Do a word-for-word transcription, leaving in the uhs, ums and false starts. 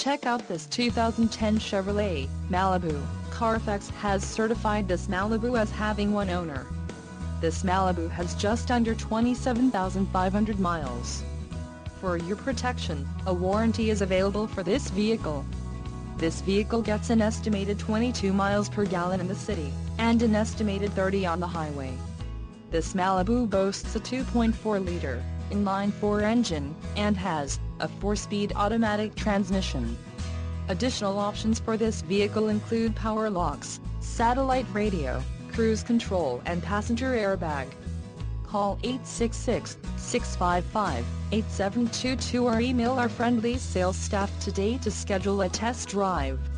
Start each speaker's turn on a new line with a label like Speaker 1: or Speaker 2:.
Speaker 1: Check out this two thousand ten Chevrolet Malibu. Carfax has certified this Malibu as having one owner. This Malibu has just under twenty-seven thousand five hundred miles. For your protection, a warranty is available for this vehicle. This vehicle gets an estimated twenty-two miles per gallon in the city, and an estimated thirty on the highway. This Malibu boasts a two point four liter inline-four engine, and has a four-speed automatic transmission. Additional options for this vehicle include power locks, satellite radio, cruise control and passenger airbag. Call eight six six, six five five, eight seven two two or email our friendly sales staff today to schedule a test drive.